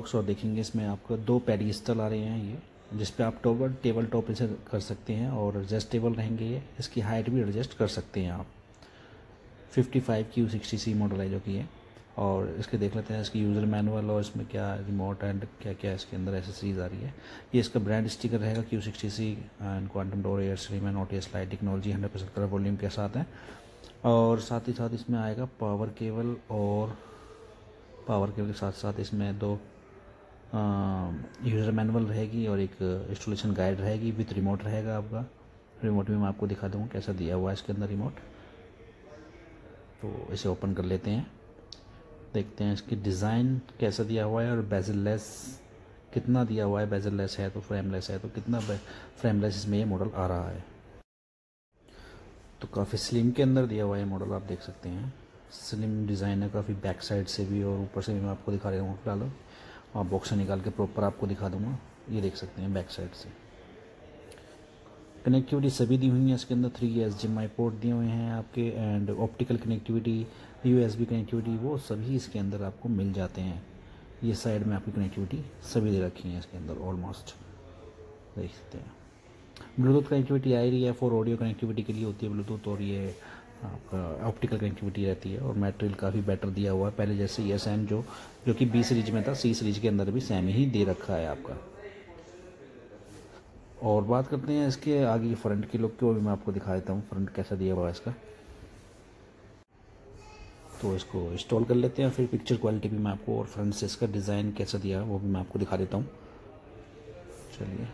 Box और देखेंगे इसमें आपको 2 पेडिस्टल आ रहे हैं ये, जिस पे आप टेबल टॉप इसे कर सकते हैं और एडजस्टेबल रहेंगे ये। इसकी हाइट भी एडजस्ट कर सकते हैं आप। 55Q60C मॉडल है जो कि है। और इसके देख लेते हैं इसकी यूज़र मैनुअल और इसमें क्या रिमोट एंड क्या क्या इसके अंदर एसेसरीज आ रही है। ये इसका ब्रांड स्टिकर रहेगा Q60C and quantum dot air stream and OTS lite technology 100% colour volume के साथ है। और साथ ही साथ इसमें आएगा पावर केबल, और पावर केबल के साथ साथ इसमें 2 यूज़र मैनुअल रहेगी और एक इंस्टॉलेशन गाइड रहेगी विथ रिमोट रहेगा आपका। रिमोट भी मैं आपको दिखा दूँगा कैसा दिया हुआ है इसके अंदर रिमोट। तो इसे ओपन कर लेते हैं, देखते हैं इसकी डिज़ाइन कैसा दिया हुआ है और बेजल लेस कितना दिया हुआ है। बेजल लेस है तो फ्रेमलेस है तो कितना फ्रेमलेस इसमें ये मॉडल आ रहा है। तो काफ़ी स्लिम के अंदर दिया हुआ है मॉडल, आप देख सकते हैं स्लिम डिज़ाइन है काफ़ी, बैक साइड से भी और ऊपर से भी मैं आपको दिखा रहा हूँ। फिलहाल और बॉक्स से निकाल के प्रॉपर आपको दिखा दूँगा। ये देख सकते हैं बैक साइड से कनेक्टिविटी सभी दी हुई है इसके अंदर। 3 HDMI पोर्ट दिए हुए हैं आपके and optical connectivity, USB connectivity, वो सभी इसके अंदर आपको मिल जाते हैं। ये साइड में आपकी कनेक्टिविटी सभी दे रखी है इसके अंदर ऑलमोस्ट, देख सकते हैं। ब्लूटूथ कनेक्टिविटी आ रही है, फॉर ऑडियो कनेक्टिविटी के लिए होती है ब्लूटूथ, और ये आपका ऑप्टिकल कनेक्टिविटी रहती है। और मटेरियल काफ़ी बेटर दिया हुआ है पहले जैसे ये सैम जो कि B सीरीज में था, C सीरीज के अंदर भी सैम ही दे रखा है आपका। और बात करते हैं इसके आगे फ्रंट की लुक की, वो भी मैं आपको दिखा देता हूँ फ्रंट कैसा दिया हुआ है इसका। तो इसको इंस्टॉल कर लेते हैं, फिर पिक्चर क्वालिटी भी मैं आपको और फ्रंट से इसका डिज़ाइन कैसा दिया है वो भी मैं आपको दिखा देता हूँ। चलिए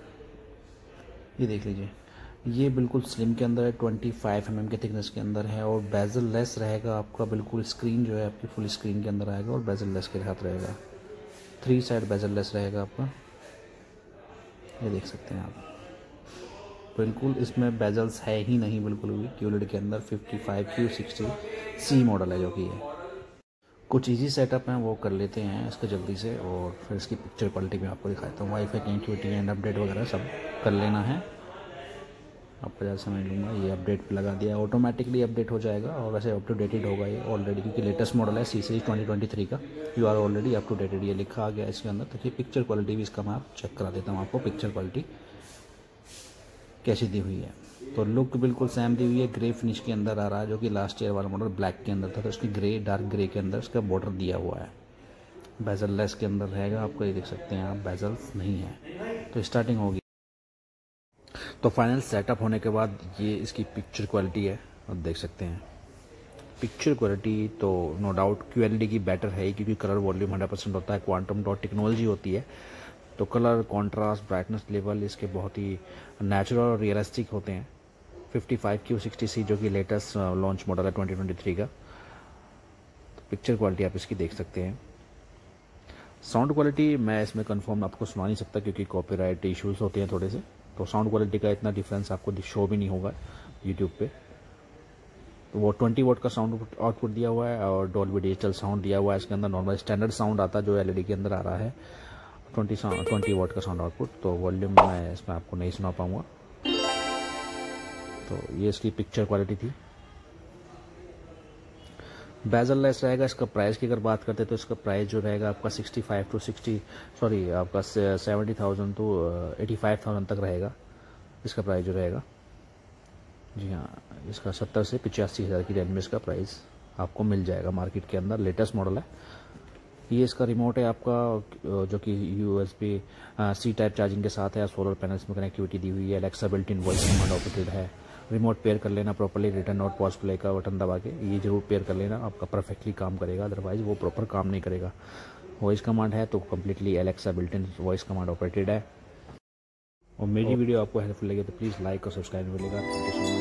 ये देख लीजिए, ये बिल्कुल स्लिम के अंदर है, 25 mm के थिकनेस के अंदर है और बेजल लेस रहेगा आपका। बिल्कुल स्क्रीन जो है आपकी फुल स्क्रीन के अंदर आएगा और बेजल लेस के साथ रहेगा। 3 साइड बेजल लेस रहेगा आपका, ये देख सकते हैं आप। बिल्कुल इसमें बेजल्स है ही नहीं बिल्कुल भी QLED के अंदर। 55Q60C मॉडल है जो कि है। कुछ इजी सेटअप हैं वो कर लेते हैं इसका जल्दी से, और फिर इसकी पिक्चर क्वालिटी भी आपको दिखाता हूँ। वाईफाई कनेक्टिविटी एंड अपडेट वगैरह सब कर लेना है, आपको ज़्यादा समझ लूँगा। ये अपडेट पे लगा दिया, ऑटोमेटिकली अपडेट हो जाएगा और वैसे अप टू डेटेड होगा ये ऑलरेडी, क्योंकि लेटेस्ट मॉडल है C सीरीज 2023 का। You are already up to dated ये लिखा आ गया इसके अंदर। तो ये पिक्चर क्वालिटी भी इसका मैं आप चेक करा देता हूँ आपको, पिक्चर क्वालिटी कैसी दी हुई है। तो लुक बिल्कुल सेम दी हुई है, ग्रे फिनिश के अंदर आ रहा है, जो कि लास्ट ईयर वाला मॉडल ब्लैक के अंदर था तो उसकी ग्रे डार्क ग्रे के अंदर इसका बॉर्डर दिया हुआ है। बेजल लेस के अंदर रहेगा आपको, ये देख सकते हैं आप, बेजल्स नहीं है। तो स्टार्टिंग होगी। तो फाइनल सेटअप होने के बाद ये इसकी पिक्चर क्वालिटी है, आप देख सकते हैं। पिक्चर क्वालिटी तो नो डाउट QLED की बेटर है क्योंकि कलर वॉल्यूम 100% होता है, क्वांटम डॉट टेक्नोलॉजी होती है। तो कलर कॉन्ट्रास्ट ब्राइटनेस लेवल इसके बहुत ही नेचुरल और रियलिस्टिक होते हैं। 55Q60C जो कि लेटेस्ट लॉन्च मॉडल है 2023 का। तो पिक्चर क्वालिटी आप इसकी देख सकते हैं। साउंड क्वालिटी मैं इसमें कंफर्म आपको सुना नहीं सकता क्योंकि कॉपीराइट इश्यूज होते हैं थोड़े से, तो साउंड क्वालिटी का इतना डिफरेंस आपको शो भी नहीं होगा यूट्यूब पे। तो वो 20 वॉट का साउंड आउटपुट दिया हुआ है और डॉल्बी डिजिटल साउंड दिया हुआ है इसके अंदर। नॉर्मल स्टैंडर्ड साउंड आता है जो LED के अंदर आ रहा है, 20 वॉट का साउंड आउटपुट। तो वॉल्यूम मैं इसमें आपको नहीं सुना पाऊंगा। तो ये इसकी पिक्चर क्वालिटी थी। बेजल लेस रहेगा। इसका प्राइस की अगर बात करते तो इसका प्राइस जो रहेगा आपका 70,000 टू 85,000 तक रहेगा इसका प्राइस जो रहेगा। जी हाँ, इसका 70 से 85,000 की रेंज में इसका प्राइस आपको मिल जाएगा मार्केट के अंदर। लेटेस्ट मॉडल है ये। इसका रिमोट है आपका जो कि USB C टाइप चार्जिंग के साथ है। सोलर पैनल्स में कनेक्टिविटी दी हुई है। Alexa built in voice command operated है। रिमोट पेयर कर लेना प्रॉपर्ली, रिटर्न और पॉज प्ले का बटन दबा के ये जरूर पेयर कर लेना, आपका परफेक्टली काम करेगा, अदरवाइज वो प्रॉपर काम नहीं करेगा। वॉइस कमांड है तो completely Alexa built in voice command operated है। और मेरी वीडियो आपको हेल्पफुल लगे तो प्लीज़ लाइक और सब्सक्राइब मिलेगा। Thank you so much.